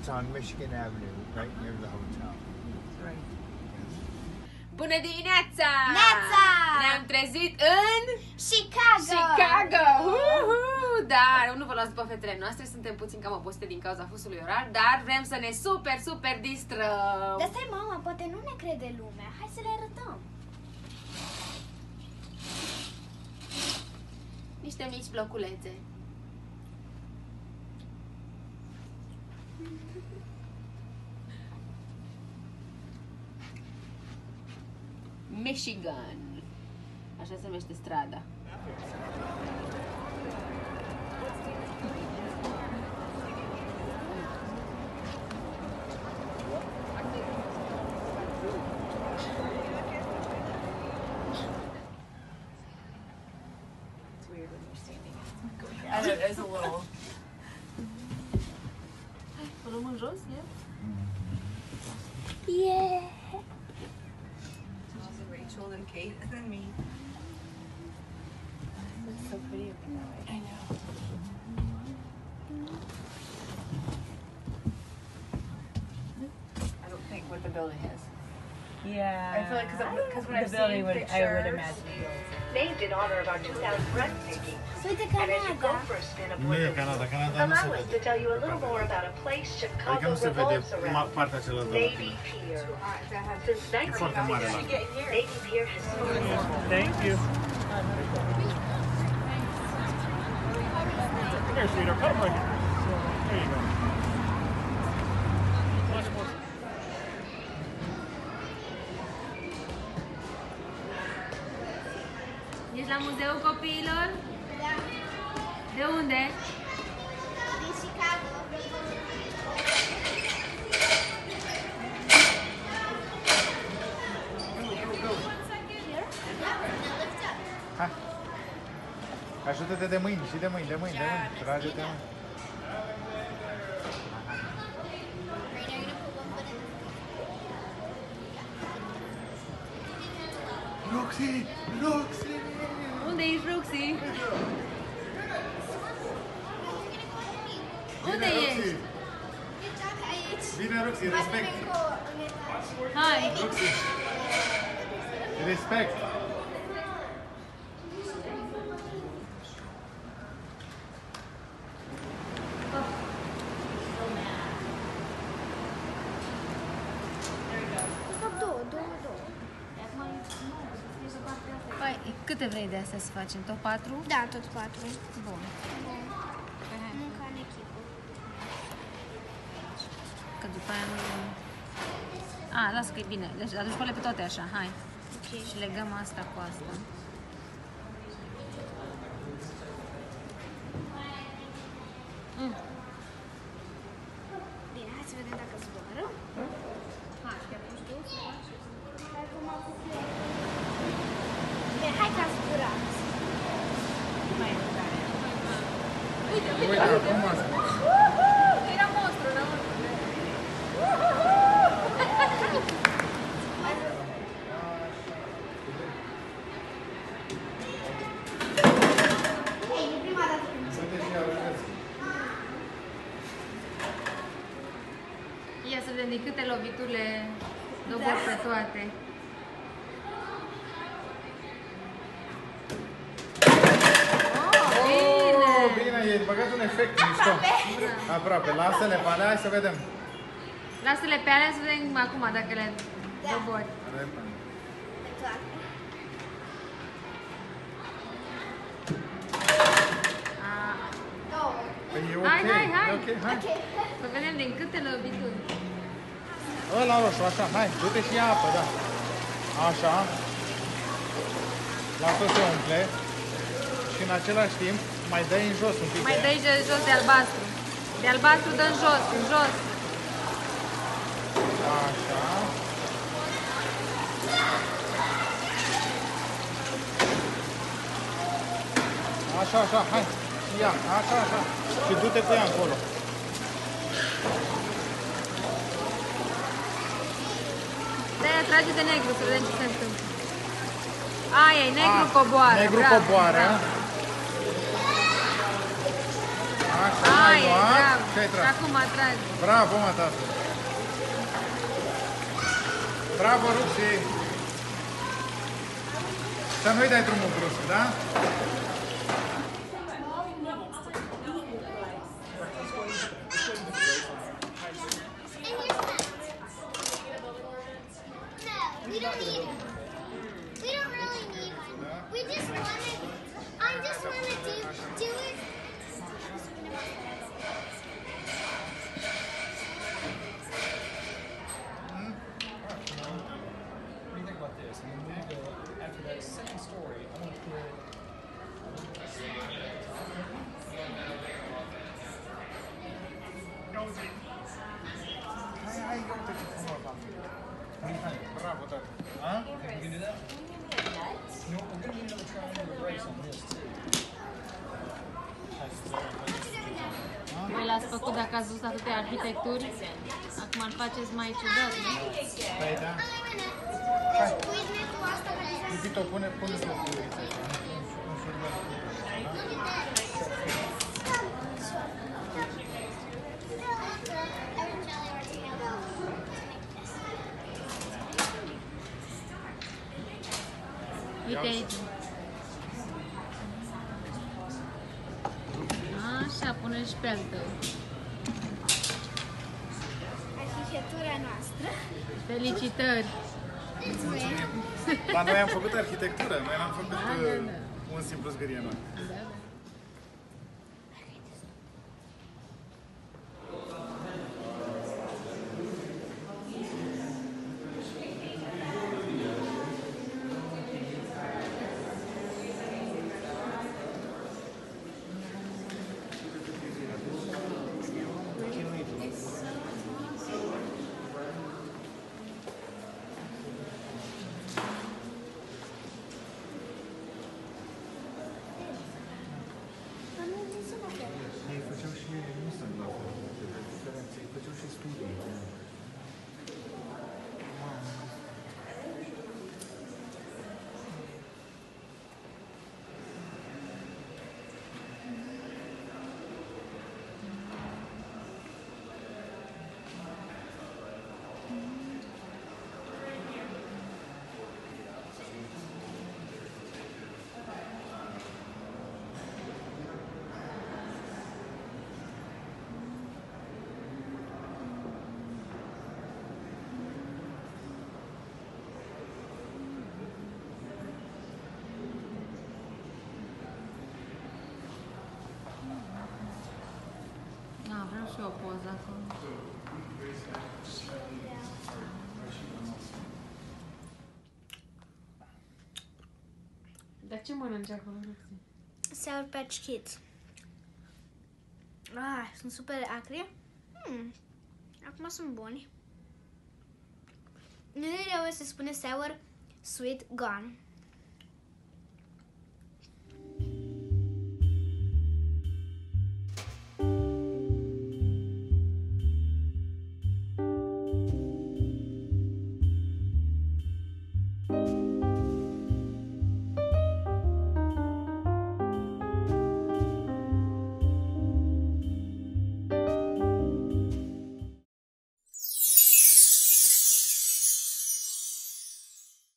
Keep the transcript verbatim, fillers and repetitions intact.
It's on Michigan Avenue, right near the hotel. That's right. Bună dimineața! Neața! Ne-am trezit în Chicago! Chicago! Uhu! Dar nu vă luați după fetele noastre, suntem puțin cam obosite din cauza fusului orar, dar vrem să ne super, super distrăm! Dar stai, mama, poate nu ne crede lumea. Hai să le arătăm. Niște mici bloculețe. Michigan. Așa se numește strada. It's weird when you're standing. I know, it is a little. O luăm în jos, e? Yeah! Rachel and Kate and then me. It's so pretty up in that way. I know. I don't think what the building is. Yeah. I feel like because when the I've building seen would, pictures, I would imagine it is. Named in honor of our two thousand breathtaking. Uite And as you go Canada! for a spin aboard Nu e the Canada, Canada nu se allow us vede. to tell you a little more about a place Adică Chicago nu se vede revolves around. partea cealaltă. Navy Pier. Since E foarte mare la nineteen ninety, Navy Pier has spoken. Thank you. Here, sweetheart, put them right here. There you go. Much more. Ești la muzeul copiilor? Da. De unde? Din Chicago. Hai. Ajută-te de mâini și de mâini, de mâini, de mâini. Trage-te mâini. Roxy! Roxy! Unde ești, Roxy? Unde ești? Bine, Roxy, respect! Hai! Roxy! Respect! De fapt, două, două, două. Păi, câte vrei de astea să facem? Tot patru? Da, tot patru. Bun. Nu ca în echipă. Că după aia nu... A, lasă că e bine. Deci aduci pe toate așa, hai. Ok. Și legăm asta cu asta. Mm. Bine, hai să vedem dacă zboară. Hai, chiar nu știu să faci. Hai cum am făcut eu. Bine, hai că a zburat. Uite, uite, Uite, acum asta. era monstru înăuntru. Ei, e prima dată când Uite și arătați. Ia să vedem din câte lovituri le dobor pe toate. Oh, bine! Oh, bine, e băgat un efect mișto. Aproape. Lasă-le pe alea, hai să vedem. Lasă-le pe alea să vedem acum dacă le dobori. Repede. pe toate. Ah. Două. Păi e ok. Hai, hai, hai. E ok, hai. Ok. Să vedem din câte lovituri. Ăla roșu, așa, hai, du-te și ia apă, da. Așa. Lasă-o să umple. Și în același timp, mai dai în jos un pic. Mai de dai de jos de albastru. De albastru dă în jos, în jos. Așa. Așa, așa, hai. Ia, așa, așa. Și du-te cu ea încolo. De-aia trage de negru să vedem ce se întâmplă. Aia e negru Ah, coboară. Negru bravo, coboară. bravo. Așa, Ai, ai luat. bravo. Ce ai Și tras? acum tragi. Bravo, mă, tată. Bravo, Ruxi. Să nu-i dai drumul brusc, da? We don't need We don't really need one. We just want to. I just want to do do it. What do you think about this? And then when we go after that second story, I want to put. Hai, hai, uite ce frumos am. Hai, bravo, tată. A? Think we can do that? No, we're going to need another triangular brace on this too. Voi l-ați făcut dacă ați văzut atâtea arhitecturi. Acum îl faceți mai ciudat, nu? Păi da. Hai. Squeeze me cu asta ca să Iubito, pune, pune să fiu aici. Un șurubel. Uite aici. Așa, pune și pe al tău. arhitectura noastră. Felicitări! Mulțumim. Dar noi am făcut arhitectură, noi n-am făcut Da, da, uh, da. un simplu zgârienat. Da, da. Ei făceau și, nu sunt la fel, diferențe, ei făceau și studii. Da, vreau și eu o poză acolo. Dar ce mănânci acolo, Roxy? Sour Patch Kids. Ah, sunt super acri. Hmm. Acum sunt buni. În România se spune sour, sweet, gone.